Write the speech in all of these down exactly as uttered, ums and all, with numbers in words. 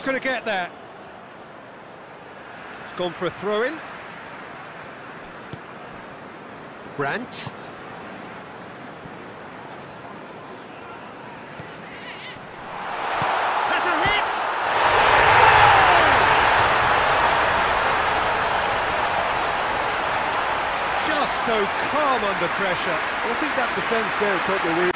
going to get there. It's gone for a throw-in. Brandt. Has a hit! Just so calm under pressure. Well, I think that defence there thought they were...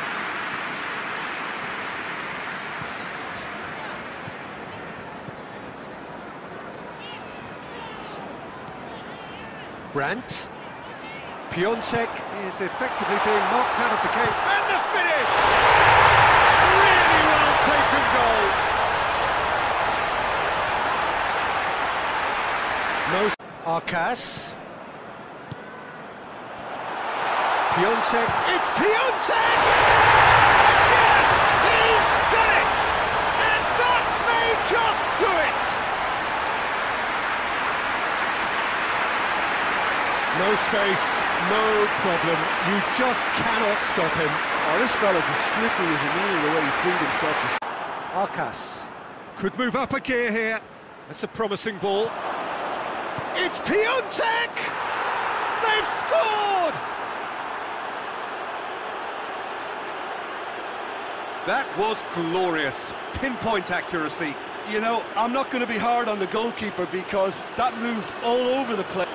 Brandt. Piatek is effectively being knocked out of the game. And the finish! Really well taken goal. No. Arcas. Piatek. It's Piatek! Yes! He's done it! And that may just do it! No space, no problem. You just cannot stop him. Oh, this fella's as slippery as a needle the way he freed himself to... Arcas. Could move up a gear here. That's a promising ball. It's Piatek! They've scored! That was glorious. Pinpoint accuracy. You know, I'm not going to be hard on the goalkeeper because that moved all over the place.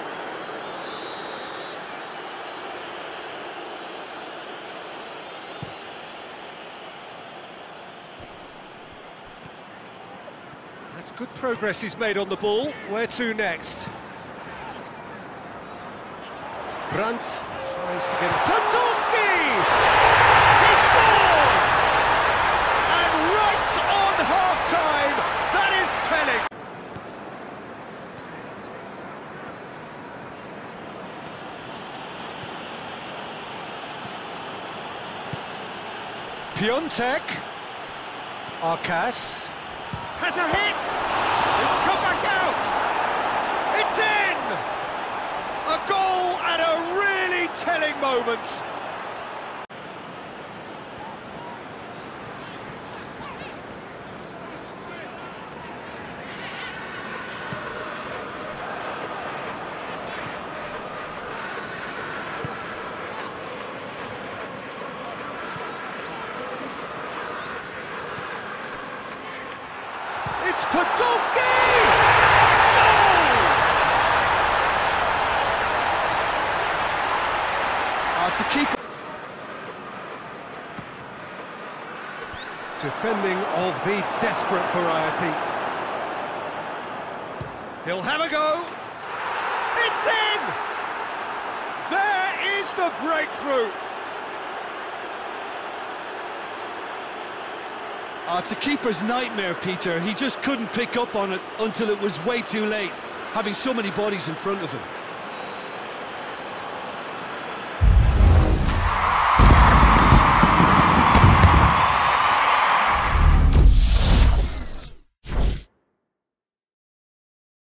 That's good progress he's made on the ball. Where to next? Brandt. Tries to get it. Podolski! He scores! And right on half-time, that is telling. Piatek. Arcas. Has a hit! It's come back out! It's in! A goal at a really telling moment. It's Podolski! Goal! Oh, it's a keeper. Defending of the desperate variety. He'll have a go. It's in! There is the breakthrough. Oh, it's a keeper's nightmare, Peter. He just couldn't pick up on it until it was way too late, having so many bodies in front of him.